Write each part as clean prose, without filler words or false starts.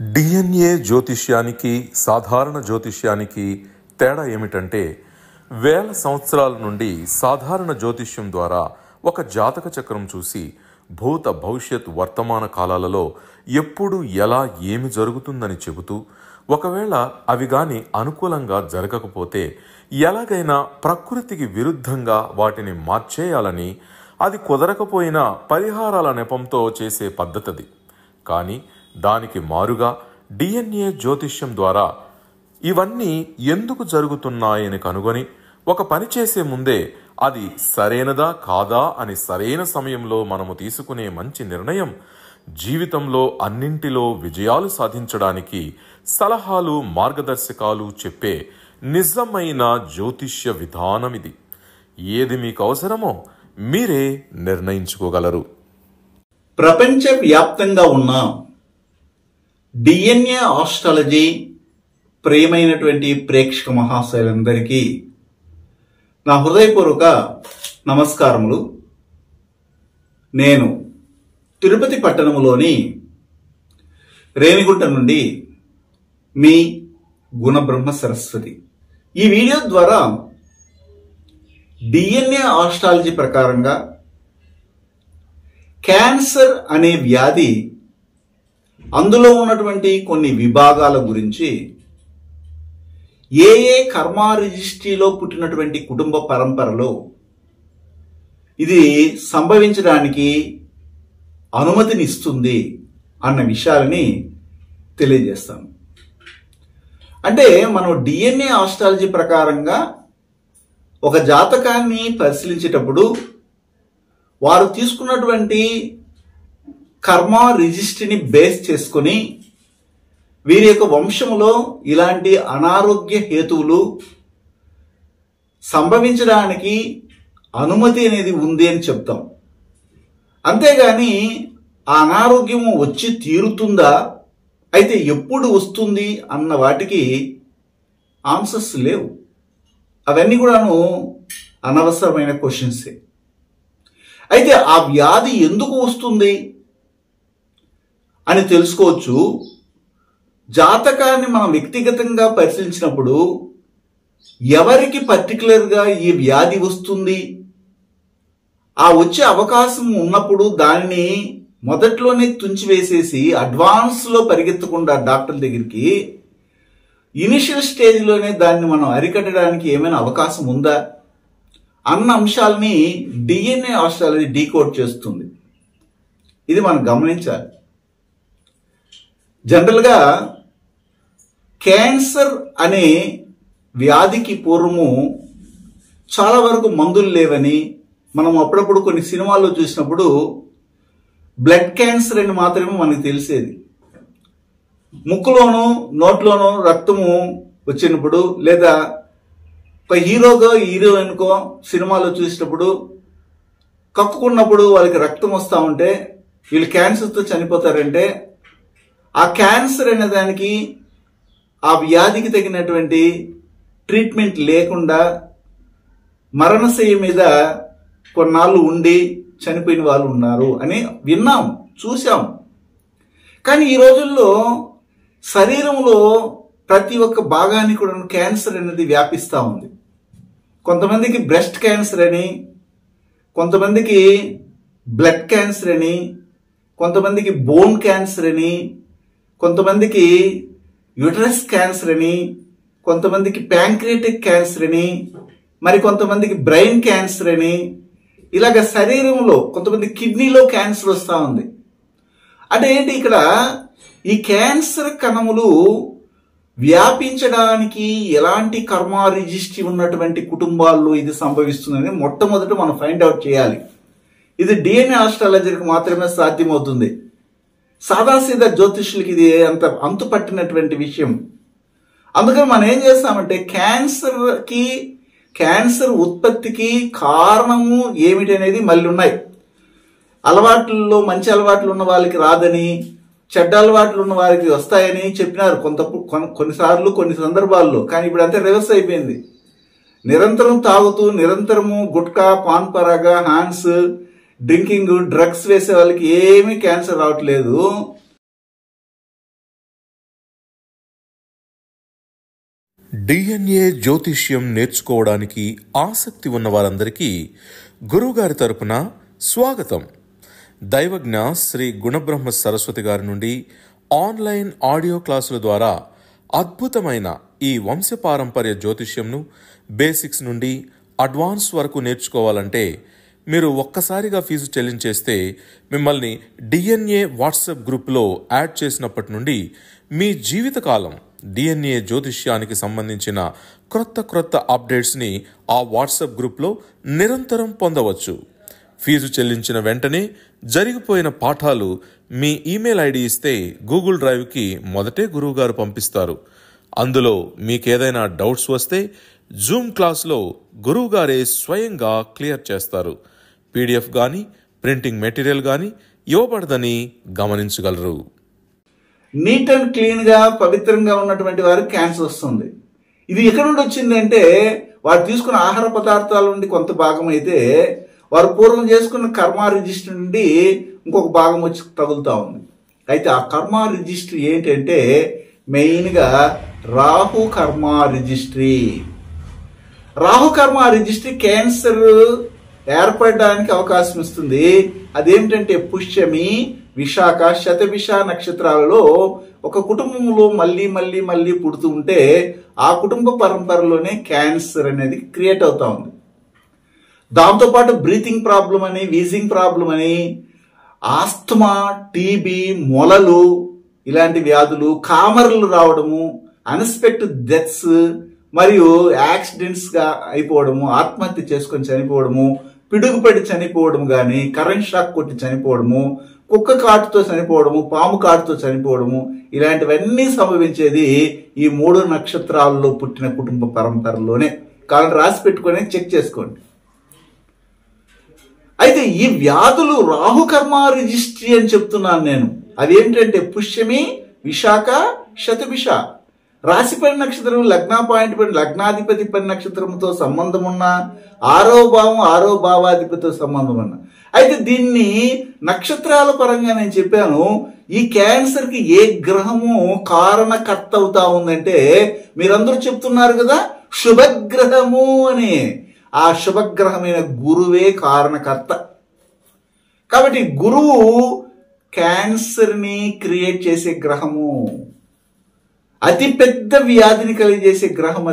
DNA జ్యోతిష్యానికి సాధారణ జ్యోతిష్యానికి తేడా ఏమిటంటే వేల సంవత్సరాల నుండి సాధారణ జ్యోతిష్యం ద్వారా ఒక జాతక చక్రం చూసి భూత భవిష్యత్ వర్తమాన కాలాలలో ఎప్పుడు ఎలా ఏమి జరుగుతుందని చెబుతూ ఒకవేళ అవి గాని అనుకూలంగా జరగకపోతే ఎలాగైనా ప్రకృతికి విరుద్ధంగా వాటిని మార్చేయాలని, అది కుదరకపోయినా పరిహారాల నెపంతో చేసే పద్ధతిది. కానీ దానికి మారుగా డిఎన్ఏ జ్యోతిష్యం ద్వారా ఇవన్నీ ఎందుకు జరుగుతున్నాయని కనుగొని ఒక పని చేసే ముందే అది సరైనదా కాదా అని సరైన సమయంలో మనము తీసుకునే మంచి నిర్ణయం జీవితంలో అన్నింటిలో విజయాలు సాధించడానికి సలహాలు మార్గదర్శకాలు చెప్పే నిజమైన జ్యోతిష్య విధానం ఇది. ఏది మీకు అవసరమో మీరే నిర్ణయించుకోగలరు. ప్రపంచవ్యాప్తంగా ఉన్న డిఎన్ఏ ఆస్ట్రాలజీ ప్రియమైనటువంటి ప్రేక్షక మహాశయులందరికీ నా హృదయపూర్వక నమస్కారములు. నేను తిరుపతి పట్టణంలోని రేణిగుంట నుండి మీ గుణబ్రహ్మ సరస్వతి. ఈ వీడియో ద్వారా డిఎన్ఏ ఆస్ట్రాలజీ ప్రకారంగా క్యాన్సర్ అనే వ్యాధి, అందులో ఉన్నటువంటి కొన్ని విభాగాల గురించి, ఏ ఏ కర్మ రిజిస్ట్రీలో పుట్టినటువంటి కుటుంబ పరంపరలో ఇది సంభవించడానికి అనుమతినిస్తుంది అన్న విషయాలని తెలియజేస్తాను. అంటే మనం డిఎన్ఏ ఆస్ట్రాలజీ ప్రకారంగా ఒక జాతకాన్ని పరిశీలించేటప్పుడు వారు తీసుకున్నటువంటి కర్మ రిజిస్ట్రీని బేస్ చేసుకొని వీరి యొక్క వంశంలో ఇలాంటి అనారోగ్య హేతువులు సంభవించడానికి అనుమతి అనేది ఉంది అని చెప్తాం. అంతేగాని ఆ అనారోగ్యం వచ్చి తీరుతుందా, అయితే ఎప్పుడు వస్తుంది అన్న వాటికి ఆన్సర్స్ లేవు. అవన్నీ కూడాను అనవసరమైన క్వశ్చన్సే. అయితే ఆ వ్యాధి ఎందుకు వస్తుంది అని తెలుసుకోవచ్చు. జాతకాన్ని మనం వ్యక్తిగతంగా పరిశీలించినప్పుడు ఎవరికి పర్టికులర్గా ఈ వ్యాధి వస్తుంది, ఆ వచ్చే అవకాశం ఉన్నప్పుడు దానిని మొదట్లోనే తుంచివేసేసి అడ్వాన్స్లో పరిగెత్తకుండా డాక్టర్ దగ్గరికి ఇనిషియల్ స్టేజ్లోనే దాన్ని మనం అరికట్టడానికి ఏమైనా అవకాశం ఉందా అన్న అంశాలని డిఎన్ఏ ఆస్ట్రాలజీ డీకోడ్ చేస్తుంది. ఇది మనం గమనించాలి. జనరల్గా క్యాన్సర్ అనే వ్యాధికి పూర్వము చాలా వరకు మందులు లేవని మనం అప్పుడప్పుడు కొన్ని సినిమాల్లో చూసినప్పుడు బ్లడ్ క్యాన్సర్ అని మాత్రమే మనకు తెలిసేది. ముక్కులోనూ నోట్లోనూ రక్తము వచ్చినప్పుడు, లేదా ఒక హీరోయిన్కో సినిమాలో చూసినప్పుడు కక్కుకున్నప్పుడు వాళ్ళకి రక్తం వస్తూ ఉంటే వీళ్ళు క్యాన్సర్తో చనిపోతారంటే ఆ క్యాన్సర్ అనే దానికి, ఆ వ్యాధికి తగినటువంటి ట్రీట్మెంట్ లేకుండా మరణశయ్య మీద కొన్నాళ్ళు ఉండి చనిపోయిన వాళ్ళు ఉన్నారు అని విన్నాం, చూసాం. కానీ ఈ రోజుల్లో శరీరంలో ప్రతి ఒక్క భాగానికి కూడా క్యాన్సర్ అనేది వ్యాపిస్తూ ఉంది. కొంతమందికి బ్రెస్ట్ క్యాన్సర్ అని, కొంతమందికి బ్లడ్ క్యాన్సర్ అని, కొంతమందికి బోన్ క్యాన్సర్ అని, కొంతమందికి యూటరస్ క్యాన్సర్ అని, కొంతమందికి ప్యాంక్రియాటిక్ క్యాన్సర్ అని, మరి కొంతమందికి బ్రెయిన్ క్యాన్సర్ అని, ఇలాగ శరీరంలో కొంతమంది కిడ్నీలో క్యాన్సర్ వస్తూ ఉంది. అంటే ఏంటి, ఇక్కడ ఈ క్యాన్సర్ కణములు వ్యాపించడానికి ఎలాంటి కర్మ రిజిస్ట్రీ ఉన్నటువంటి కుటుంబాల్లో ఇది సంభవిస్తుందని మొట్టమొదట మనం ఫైండ్ అవుట్ చేయాలి. ఇది డిఎన్ఏ ఆస్ట్రాలజీకి మాత్రమే సాధ్యమవుతుంది. సాదాసీదా జ్యోతిష్యులకి ఇది అంత అంతు పట్టినటువంటి విషయం. అందుకని మనం ఏం చేస్తామంటే క్యాన్సర్ ఉత్పత్తికి కారణము ఏమిటి అనేది మళ్ళీ ఉన్నాయి. అలవాట్లలో మంచి అలవాట్లు ఉన్న వాళ్ళకి రాదని, చెడ్డ అలవాట్లు ఉన్న వారికి వస్తాయని చెప్పినారు కొన్నిసార్లు కొన్ని సందర్భాల్లో. కానీ ఇప్పుడు అంతా రివర్స్ అయిపోయింది. నిరంతరం తాగుతూ, నిరంతరము gutka, Pan Parag, Hans, drinking, drugs వేసే వాళ్ళకి ఏమీ క్యాన్సర్ రావట్లేదు. డిఎన్ఏ జ్యోతిష్యం నేర్చుకోవడానికి ఆసక్తి ఉన్న వారందరికీ గురువుగారి తరపున స్వాగతం. దైవజ్ఞ శ్రీ గుణబ్రహ్మ సరస్వతి గారి నుండి ఆన్లైన్ ఆడియో క్లాసుల ద్వారా అద్భుతమైన ఈ వంశపారంపర్య జ్యోతిష్యంను బేసిక్స్ నుండి అడ్వాన్స్ వరకు నేర్చుకోవాలంటే మీరు ఒక్కసారిగా ఫీజు చెల్లించేస్తే మిమ్మల్ని డిఎన్ఏ వాట్సాప్ గ్రూప్లో యాడ్ చేసినప్పటి నుండి మీ జీవితకాలం డిఎన్ఏ జ్యోతిష్యానికి సంబంధించిన క్రొత్త అప్డేట్స్ని ఆ వాట్సాప్ గ్రూప్లో నిరంతరం పొందవచ్చు. ఫీజు చెల్లించిన వెంటనే జరిగిపోయిన పాఠాలు మీ ఈమెయిల్ ఐడి ఇస్తే గూగుల్ డ్రైవ్కి మొదటే గురువుగారు పంపిస్తారు. అందులో మీకేదైనా డౌట్స్ వస్తే జూమ్ క్లాస్లో గురువుగారే స్వయంగా క్లియర్ చేస్తారు. పీడిఎఫ్ కానీ ప్రింటింగ్ మెటీరియల్ కానీ ఇవ్వబడదని గమనించగలరు. నీట్ అండ్ క్లీన్గా పవిత్రంగా ఉన్నటువంటి వారికి క్యాన్సర్ వస్తుంది. ఇది ఎక్కడి నుండి వచ్చిందంటే వారు తీసుకున్న ఆహార పదార్థాల నుండి కొంత భాగం అయితే వారు పూర్వం చేసుకున్న కర్మ రిజిస్టర్ నుండి ఇంకొక భాగం వచ్చి తగులుతూ ఉంది. అయితే ఆ కర్మ రిజిస్టర్ ఏంటంటే మెయిన్గా రాహు కర్మ రిజిస్ట్రీ. రాహు కర్మ రిజిస్ట్రీ క్యాన్సర్ ఏర్పడడానికి అవకాశం ఇస్తుంది. అదేమిటంటే పుష్యమి, విశాఖ, శతభిష నక్షత్రాలలో ఒక కుటుంబంలో మళ్ళీ పుడుతూ ఉంటే ఆ కుటుంబ పరంపరలోనే క్యాన్సర్ అనేది క్రియేట్ అవుతా ఉంది. దాంతోపాటు బ్రీతింగ్ ప్రాబ్లం అని, వీజింగ్ ప్రాబ్లం అని, ఆస్తమా, టీబీ, మొలలు ఇలాంటి వ్యాధులు, కామర్లు రావడము, అన్ఎక్స్పెక్టెడ్ డెత్స్ మరియు యాక్సిడెంట్స్గా అయిపోవడము, ఆత్మహత్య చేసుకొని చనిపోవడము, పిడుగుపడి చనిపోవడం కానీ, కరెంట్ షాక్ కొట్టి చనిపోవడము, కుక్క కాటుతో చనిపోవడము, పాము కాటుతో చనిపోవడము ఇలాంటివన్నీ సంభవించేది ఈ 3 నక్షత్రాల్లో పుట్టిన కుటుంబ పరంపరలోనే. కావాలని రాసి పెట్టుకొని చెక్ చేసుకోండి. అయితే ఈ వ్యాధులు రాహుకర్మ రిజిస్ట్రీ అని చెప్తున్నాను నేను. అదేంటంటే పుష్యమి, విశాఖ, శతభిష రాశిపడి నక్షత్రం, లగ్నాధిపతి పడి నక్షత్రంతో సంబంధం ఉన్న, 6వ భావం 6వ భావాధిపతితో సంబంధం ఉన్న. అయితే దీన్ని నక్షత్రాల పరంగా నేను చెప్పాను. ఈ క్యాన్సర్ కి ఏ గ్రహము కారణకర్త అవుతా ఉందంటే మీరందరూ చెప్తున్నారు కదా శుభగ్రహము అని. ఆ శుభగ్రహమైన గురువే కారణకర్త. కాబట్టి గురువు క్యాన్సర్ ని క్రియేట్ చేసే గ్రహము, అతి పెద్ద వ్యాధిని కలిగజేసే గ్రహం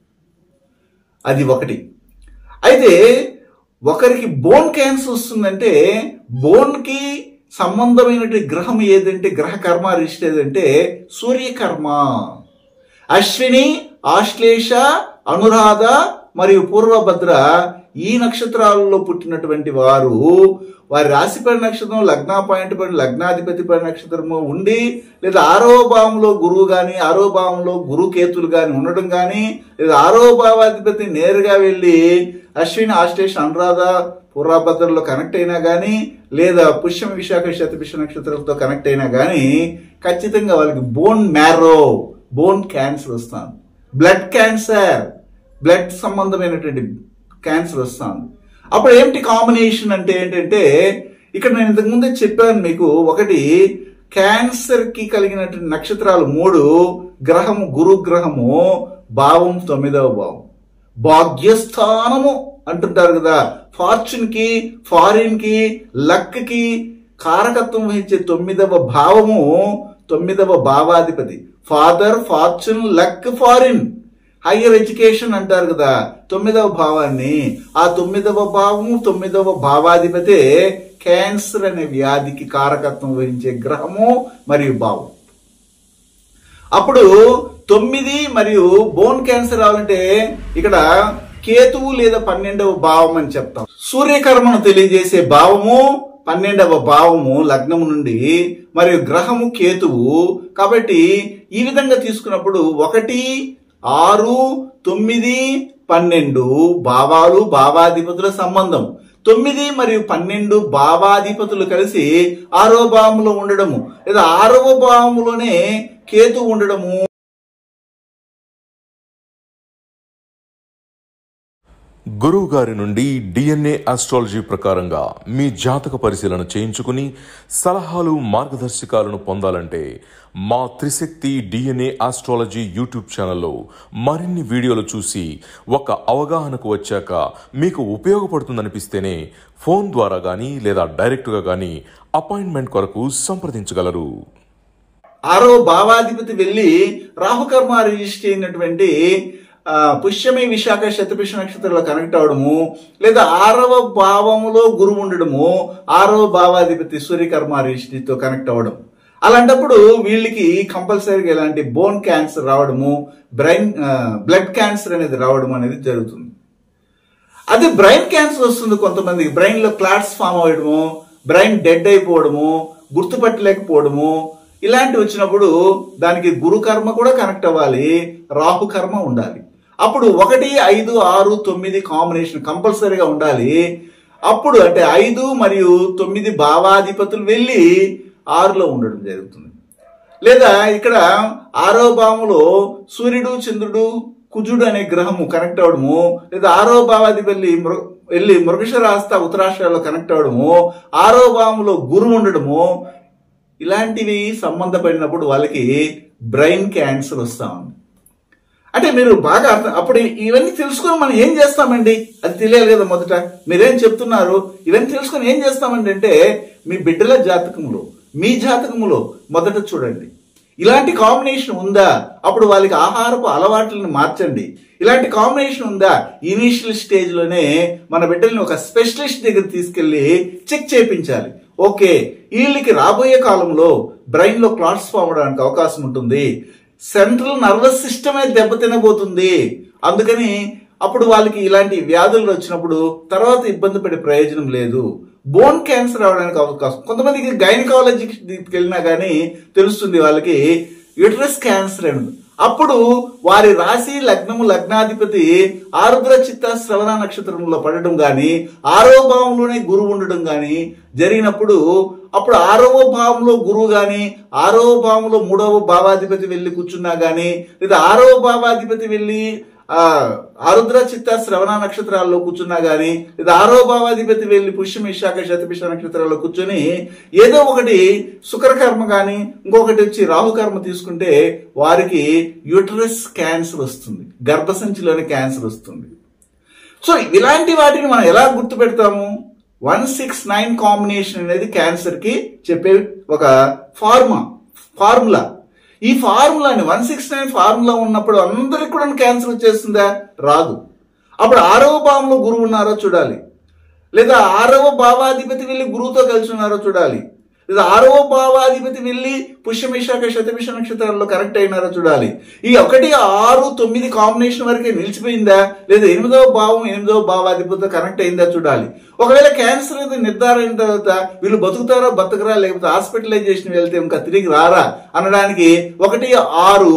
అది ఒకటి. అయితే ఒకరికి బోన్ క్యాన్సర్ వస్తుందంటే బోన్ కి సంబంధమైనటువంటి గ్రహం ఏదంటే, గ్రహ కర్మ రిజిస్టర్ ఏదంటే సూర్యకర్మ. అశ్విని, ఆశ్లేష, అనురాధ మరియు పూర్వభద్ర ఈ నక్షత్రాలలో పుట్టినటువంటి వారి రాశిపడి నక్షత్రం, లగ్నాధిపతి పడి నక్షత్రము ఉండి, లేదా 6వ భావంలో గురువు కానీ, 6వ భావంలో గురు కేతులు కానీ ఉండడం కానీ, లేదా 6వ భావాధిపతి నేరుగా వెళ్ళి అశ్విని, ఆశ్లేష, అనురాధ, పూర్వభద్రలో కనెక్ట్ అయినా కానీ, లేదా పుష్యమి, విశాఖ, శతభిష నక్షత్రాలతో కనెక్ట్ అయినా కానీ ఖచ్చితంగా వాళ్ళకి బోన్ క్యాన్సర్ వస్తుంది. బ్లడ్ క్యాన్సర్, బ్లడ్ సంబంధమైనటువంటి క్యాన్సర్ వస్తుంది. అప్పుడు ఏమిటి కాంబినేషన్ అంటే ఏంటంటే ఇక్కడ నేను ఇంతకుముందే చెప్పాను మీకు. ఒకటి, క్యాన్సర్ కి కలిగినటువంటి నక్షత్రాలు 3. గ్రహము గురుగ్రహము, భావం 9వ భావం, భాగ్యస్థానము అంటుంటారు కదా. ఫార్చ్యూన్ కి, ఫారిన్ కి, లక్ కి కారకత్వం వహించే 9వ భావము, 9వ భావాధిపతి. Father, fortune, luck, foreign, higher education అంటారు కదా 9వ భావాన్ని. ఆ 9వ భావము, 9వ భావాధిపతే క్యాన్సర్ అనే వ్యాధికి కారకత్వం వహించే గ్రహము మరియు భావం. అప్పుడు 9 మరియు బోన్ క్యాన్సర్ రావాలంటే ఇక్కడ కేతువు లేదా 12వ భావం అని చెప్తాం. సూర్యకర్మను తెలియజేసే భావము 12వ భావము లగ్నము నుండి, మరియు గ్రహము కేతువు. కాబట్టి ఈ విధంగా తీసుకున్నప్పుడు 1, 6, 9, 12 భావాలు, భావాధిపతుల సంబంధం. 9 మరియు 12 భావాధిపతులు కలిసి 6వ భావంలో ఉండడము, లేదా 6వ భావంలోనే కేతు ఉండడము. గురువు గారి నుండి డిఎన్ఏ ఆస్ట్రాలజీ ప్రకారంగా మీ జాతక పరిశీలన చేయించుకుని సలహాలు మార్గదర్శకాలను పొందాలంటే మా త్రిశక్తి డిఎన్ఏ ఆస్ట్రాలజీ యూట్యూబ్ ఛానల్లో మరిన్ని వీడియోలు చూసి ఒక అవగాహనకు వచ్చాక మీకు ఉపయోగపడుతుందనిపిస్తేనే ఫోన్ ద్వారా కానీ లేదా డైరెక్ట్గా కానీ అపాయింట్మెంట్ కొరకు సంప్రదించగలరు. 6వ భావాధిపతి వెళ్ళి రాహుకర్మ రిజిస్టర్ అయినటువంటి పుష్యమి విశాఖ శతభిష నక్షత్రంలో కనెక్ట్ అవడము, లేదా 6వ భావములో గురువు ఉండడము, 6వ భావాధిపతి సూర్యకర్మ రిజిస్ట్రీతో కనెక్ట్ అవ్వడం. అలాంటప్పుడు వీళ్ళకి కంపల్సరీగా ఇలాంటి బోన్ క్యాన్సర్ రావడము, బ్లడ్ క్యాన్సర్ అనేది రావడం అనేది జరుగుతుంది. అదే బ్రెయిన్ క్యాన్సర్ వస్తుంది కొంతమందికి. బ్రెయిన్ లో క్లాట్స్ ఫామ్ అవ్వడము, బ్రెయిన్ డెడ్ అయిపోవడము, గుర్తుపట్టలేకపోవడము, ఇలాంటివి వచ్చినప్పుడు దానికి గురుకర్మ కూడా కనెక్ట్ అవ్వాలి, రాహుకర్మ ఉండాలి. అప్పుడు 1, 5, 6, 9 కాంబినేషన్ కంపల్సరీగా ఉండాలి. అప్పుడు అంటే 5 మరియు 9 భావాధిపతులు వెళ్ళి 6లో ఉండడం జరుగుతుంది. లేదా ఇక్కడ 6వ భావంలో సూర్యుడు, చంద్రుడు, కుజుడు అనే గ్రహము కనెక్ట్ అవడము, లేదా 6వ భావాధిపతి వెళ్ళి మృగశిరాస్త ఉత్తరాష్ట్రాల్లో కనెక్ట్ అవడము, 6వ భావంలో గురువు ఉండడము, ఇలాంటివి సంబంధపడినప్పుడు వాళ్ళకి బ్రెయిన్ క్యాన్సర్ వస్తా ఉంది. అంటే మీరు బాగా అర్థం. అప్పుడు ఇవన్నీ తెలుసుకొని మనం ఏం చేస్తామండి, అది తెలియాలి కదా. మొదట మీరేం చెప్తున్నారు, ఇవన్నీ తెలుసుకొని ఏం చేస్తామండి అంటే మీ బిడ్డల జాతకములో, మీ జాతకములో మొదట చూడండి, ఇలాంటి కాంబినేషన్ ఉందా, అప్పుడు వాళ్ళకి ఆహారపు అలవాట్లను మార్చండి. ఇలాంటి కాంబినేషన్ ఉందా, ఇనీషియల్ స్టేజ్ లోనే మన బిడ్డల్ని ఒక స్పెషలిస్ట్ దగ్గర తీసుకెళ్లి చెక్ చేయించాలి. ఓకే, వీళ్ళకి రాబోయే కాలంలో బ్రెయిన్ లో క్లాట్స్ ఫామ్ అవడానికి అవకాశం ఉంటుంది, సెంట్రల్ నర్వస్ సిస్టమే దెబ్బతినబోతుంది. అందుకని అప్పుడు వాళ్ళకి ఇలాంటి వ్యాధులు వచ్చినప్పుడు తర్వాత ఇబ్బంది పడే ప్రయోజనం లేదు. బోన్ క్యాన్సర్ అవడానికి అవకాశం. కొంతమందికి గైనకాలజీకి వెళ్ళినా కానీ తెలుస్తుంది వాళ్ళకి యూటరస్ క్యాన్సర్ అని. అప్పుడు వారి రాశి లగ్నము లగ్నాధిపతి ఆరుద్ర చిత్త శ్రవణ నక్షత్రంలో పడడం గాని, 6వ భావంలోనే గురువు ఉండడం గాని జరిగినప్పుడు అప్పుడు 6వ భావంలో గురువు గాని, 6వ భావంలో 3వ భావాధిపతి వెళ్ళి కూర్చున్నా గాని, లేదా 6వ భావాధిపతి వెళ్ళి ఆరుద్ర చిత్త శ్రవణ నక్షత్రాల్లో కూర్చున్నా గాని, లేదా 6వ భావాధిపతి వెళ్ళి పుష్యం విశాఖ శతభిష నక్షత్రాల్లో కూర్చొని ఏదో ఒకటి శుక్రకర్మ గాని ఇంకొకటి వచ్చి రాహుకర్మ తీసుకుంటే వారికి యూటరస్ క్యాన్సర్ వస్తుంది, గర్భసంచిలోని క్యాన్సర్ వస్తుంది. సో ఇలాంటి వాటిని మనం ఎలా గుర్తు పెడతాము? 169 కాంబినేషన్ అనేది క్యాన్సర్ కి చెప్పే ఒక ఫార్ములా. ఈ ఫార్ములాని 169 ఫార్ములా ఉన్నప్పుడు అందరికి కూడా క్యాన్సర్ వచ్చేస్తుందా? రాదు. అప్పుడు 6వ భావంలో గురువు ఉన్నారో చూడాలి, లేదా 6వ భావాధిపతి వెళ్ళి గురువుతో కలిసి ఉన్నారో చూడాలి, లేదా 6వ భావాధిపతి వెళ్ళి పుష్యం విశాఖ శతభిష నక్షత్రాల్లో కరెక్ట్ అయినారో చూడాలి. ఈ 1, 6, 9 కాంబినేషన్ వరకే నిలిచిపోయిందా, లేదా 8వ భావం 8వ భావాధిపతితో కనెక్ట్ అయిందా చూడాలి. ఒకవేళ క్యాన్సర్ అనేది నిర్ధారణ అయిన తర్వాత వీళ్ళు బతుకుతారా బతకరా, లేకపోతే హాస్పిటలైజేషన్ వెళ్తే ఇంకా తిరిగి రారా అనడానికి 1, 6,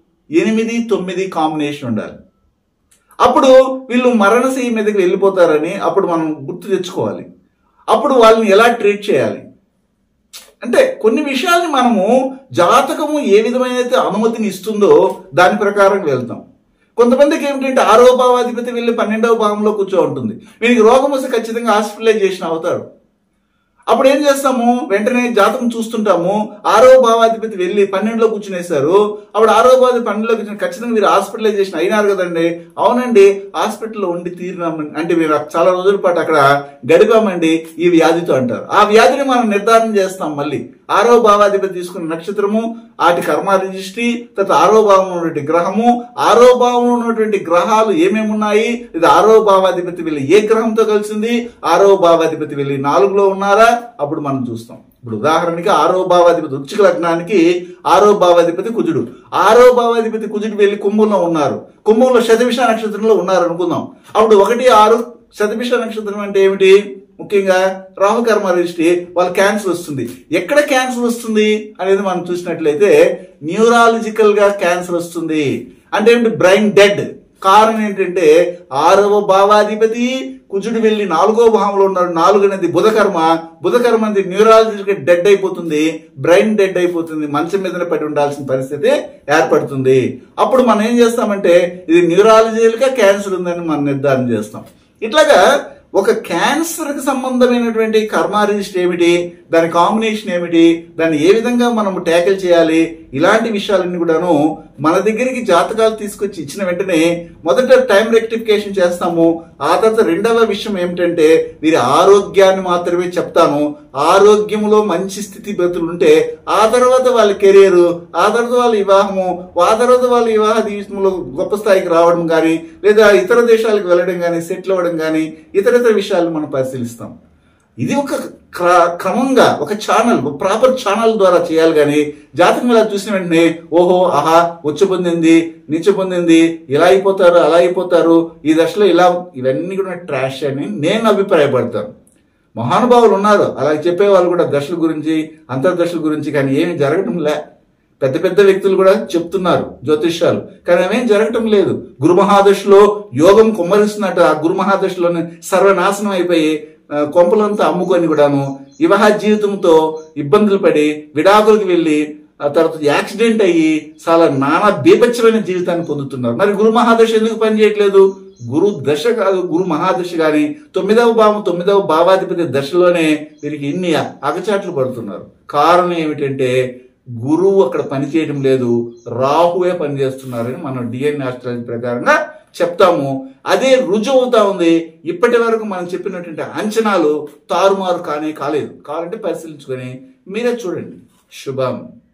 8, 9 కాంబినేషన్ ఉండాలి. అప్పుడు వీళ్ళు మరణశయ్య మీదకి వెళ్ళిపోతారని అప్పుడు మనం గుర్తు తెచ్చుకోవాలి. అప్పుడు వాళ్ళని ఎలా ట్రీట్ చేయాలి అంటే కొన్ని విషయాల్ని మనము జాతకము ఏ విధమైన అనుమతిని ఇస్తుందో దాని ప్రకారం వెళ్తాం. కొంతమందికి ఏమిటంటే 6వ భావాధిపతి వెళ్ళి 12వ భావంలో కూర్చో ఉంటుంది, వీరికి రోగం వస్తే ఖచ్చితంగా హాస్పిటలైజేషన్ అవుతారు. అప్పుడు ఏం చేస్తాము, వెంటనే జాతకం చూస్తుంటాము, 6వ భావాధిపతి వెళ్ళి 12లో కూర్చునేశారు. అప్పుడు 6వ భావాధిపతి 12లో కూర్చుని ఖచ్చితంగా మీరు హాస్పిటలైజేషన్ అయినారు కదండి. అవునండి, హాస్పిటల్లో ఉండి తీరినామండి, అంటే మీరు చాలా రోజుల పాటు అక్కడ గడిపామండి ఈ వ్యాధితో అంటారు. ఆ వ్యాధిని మనం నిర్ధారణ చేస్తాం. మళ్ళీ 6వ భావాధిపతి తీసుకున్న నక్షత్రము, వాటి కర్మ రిజిస్ట్రీ, తర్వాత 6వ భావంలో ఉన్నటువంటి గ్రహము, 6వ భావంలో ఉన్నటువంటి గ్రహాలు ఏమేమి ఉన్నాయి, లేదా 6వ భావాధిపతి వెళ్ళి ఏ గ్రహంతో కలిసింది, 6వ భావాధిపతి వెళ్ళి 4లో ఉన్నారా, అప్పుడు మనం చూస్తాం. ఇప్పుడు ఉదాహరణకి 6వ భావాధిపతి వృశ్చిక లగ్నానికి 6వ భావాధిపతి కుజుడు, 6వ భావాధిపతి కుజుడు వెళ్ళి కుంభంలో ఉన్నారు, కుంభంలో శతభిష నక్షత్రంలో ఉన్నారు అనుకుందాం. అప్పుడు 1, 6 శతభిష నక్షత్రం అంటే ఏమిటి? ముఖ్యంగా రాహుకర్మ రిజిస్ట్రీ, వాళ్ళ క్యాన్సర్ వస్తుంది. ఎక్కడ క్యాన్సర్ వస్తుంది అనేది మనం చూసినట్లయితే న్యూరాలజికల్ గా క్యాన్సర్ వస్తుంది. అంటే ఏమిటి? బ్రెయిన్ డెడ్, కారణం ఏంటంటే 6వ భావాధిపతి కుజుడు వెళ్ళి 4వ భావంలో ఉన్నాడు. 4 అనేది బుధకర్మ అనేది న్యూరాలజీ డెడ్ అయిపోతుంది, బ్రెయిన్ డెడ్ అయిపోతుంది, మంచం మీదనే పడి ఉండాల్సిన పరిస్థితి ఏర్పడుతుంది. అప్పుడు మనం ఏం చేస్తామంటే ఇది న్యూరాలజీగా క్యాన్సర్ ఉందని మనం నిర్ధారణ చేస్తాం. ఇట్లాగా ఒక క్యాన్సర్ కి సంబంధమైనటువంటి కర్మ రిజిస్టర్ ఏమిటి, దాని కాంబినేషన్ ఏమిటి, దాన్ని ఏ విధంగా మనం ట్యాకిల్ చేయాలి, ఇలాంటి విషయాలన్నీ కూడాను మన దగ్గరికి జాతకాలు తీసుకొచ్చి ఇచ్చిన వెంటనే మొదట టైం రెక్టిఫికేషన్ చేస్తాము. ఆ తర్వాత రెండవ విషయం ఏమిటంటే వీరి ఆరోగ్యాన్ని మాత్రమే చెప్తాను. ఆరోగ్యంలో మంచి స్థితిగతులు ఉంటే ఆ తర్వాత వాళ్ళ కెరీర్, ఆ తర్వాత వాళ్ళ వివాహము, ఆ తర్వాత వాళ్ళ వివాహ జీవితంలో గొప్ప స్థాయికి రావడం కానీ, లేదా ఇతర దేశాలకు వెళ్ళడం కానీ, సెటిల్ అవ్వడం కానీ, ఇతర విషయాలు మనం పరిశీలిస్తాం. ఇది ఒక క్రమంగా ఒక ఛానల్, ప్రాపర్ ఛానల్ ద్వారా చేయాలి. కానీ జాతకం ఇలా చూసిన వెంటనే ఓహో ఆహా ఉచ్చ పొందింది, నీచ పొందింది, ఇలా అయిపోతారు, అలా అయిపోతారు, ఈ దశలో ఇలా, ఇవన్నీ కూడా ట్రాష్ అని నేను అభిప్రాయపడతాను. మహానుభావులు ఉన్నారు అలా చెప్పేవాళ్ళు కూడా దశల గురించి, అంతర్దశల గురించి, కానీ ఏమి జరగటం లే. పెద్ద పెద్ద వ్యక్తులు కూడా చెప్తున్నారు జ్యోతిష్యాలు, కానీ అవేం జరగటం లేదు. గురు మహాదశలో యోగం కుమ్మరిస్తున్నట్టు ఆ గురు మహాదశలోనే సర్వనాశనం అయిపోయి కొంపలంతా అమ్ముకొని కూడాను వివాహ జీవితంతో ఇబ్బందులు పడి విడాకులకు వెళ్ళి ఆ తర్వాత యాక్సిడెంట్ అయ్యి చాలా నానా బీభత్సమైన జీవితాన్ని పొందుతున్నారు. మరి గురు మహాదశ ఎందుకు పనిచేయట్లేదు? గురు దశ కాదు, గురు మహాదశ కానీ 9వ భావాధిపతి దశలోనే వీరికి ఇన్ని అగచాట్లు పడుతున్నారు. కారణం ఏమిటంటే గురువు అక్కడ పనిచేయడం లేదు, రాహువే పనిచేస్తున్నారని మనం డిఎన్ఏ ఆస్ట్రాలజీ ప్రకారంగా చెప్తాము. అదే రుజువు అవుతా ఉంది. ఇప్పటి వరకు మనం చెప్పినటువంటి అంచనాలు తారుమారు కాలేదు. కావాలంటే పరిశీలించుకొని మీరే చూడండి. శుభం.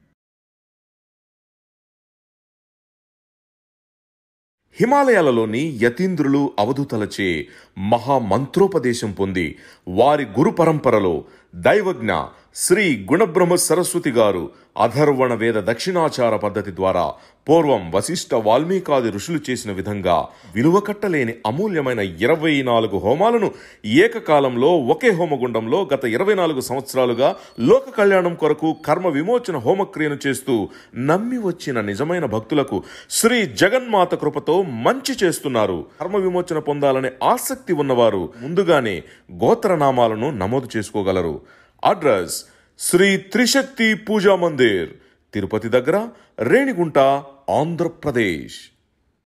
హిమాలయాలలోని యతీంద్రులు అవధూతలచే మహామంత్రోపదేశం పొంది వారి గురు పరంపరలో దైవజ్ఞ శ్రీ గుణబ్రహ్మ సరస్వతి గారు అధర్వణ వేద దక్షిణాచార పద్ధతి ద్వారా పూర్వం వశిష్ఠ వాల్మీకాది ఋషులు చేసిన విధంగా విలువ కట్టలేని అమూల్యమైన 24 హోమాలను ఏకకాలంలో ఒకే హోమగుండంలో గత 24 సంవత్సరాలుగా లోక కళ్యాణం కొరకు కర్మ విమోచన హోమక్రియను చేస్తూ నమ్మి వచ్చిన నిజమైన భక్తులకు శ్రీ జగన్మాత కృపతో మంచి చేస్తున్నారు. కర్మ విమోచన పొందాలనే ఆసక్తి ఉన్నవారు ముందుగానే గోత్రనామాలను నమోదు చేసుకోగలరు. అడ్రస్ శ్రీ త్రిశక్తి పూజా మందిర్, తిరుపతి దగ్గర, రేణిగుంట, ఆంధ్రప్రదేశ్.